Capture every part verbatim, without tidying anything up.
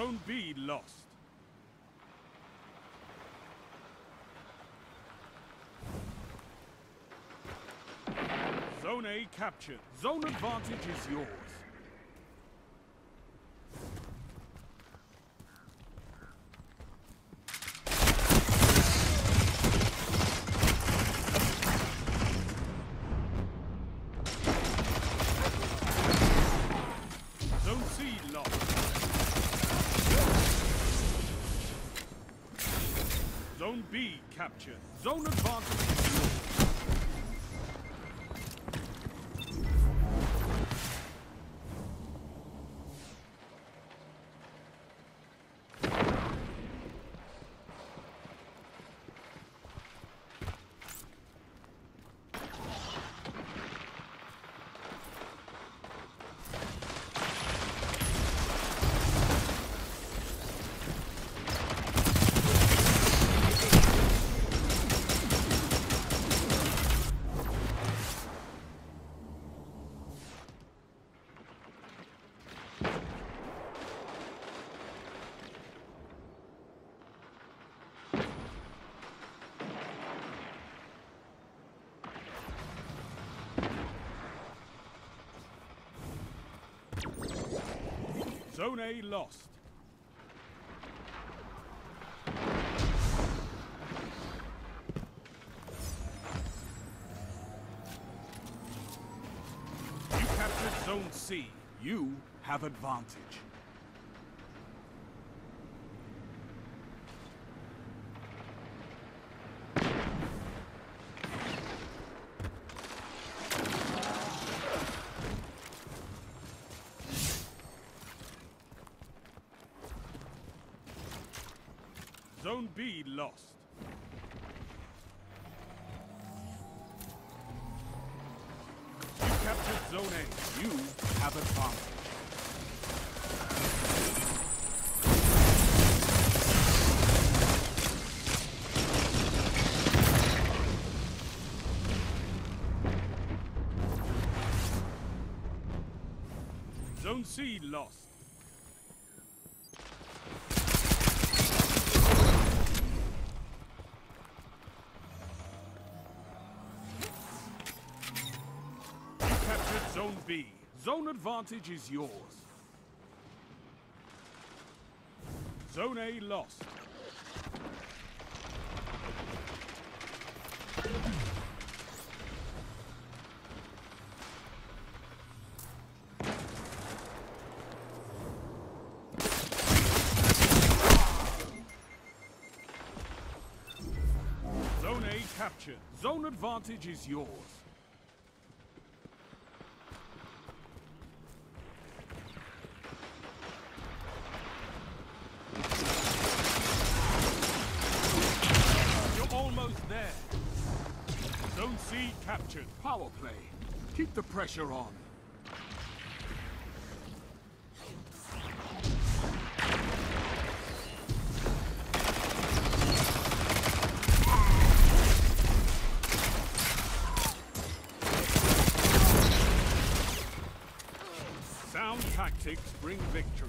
Zone B lost. Zone A captured. Zone advantage is yours. Zone C lost. Zone B captured. Zone advantage is yours. Zone A lost. You captured Zone C. You have advantage. Zone B lost. You captured Zone A. You have advantage. Zone C lost. Zone B. Zone advantage is yours. Zone A lost. Zone A captured. Zone advantage is yours. Almost there. Zone C captured. Power play. Keep the pressure on. Sound tactics bring victory.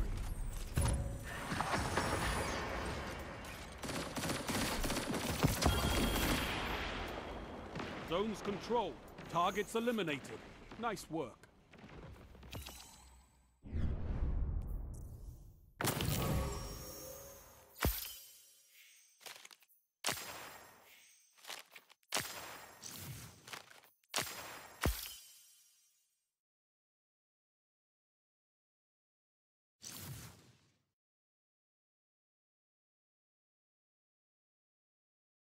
Zones controlled. Targets eliminated. Nice work.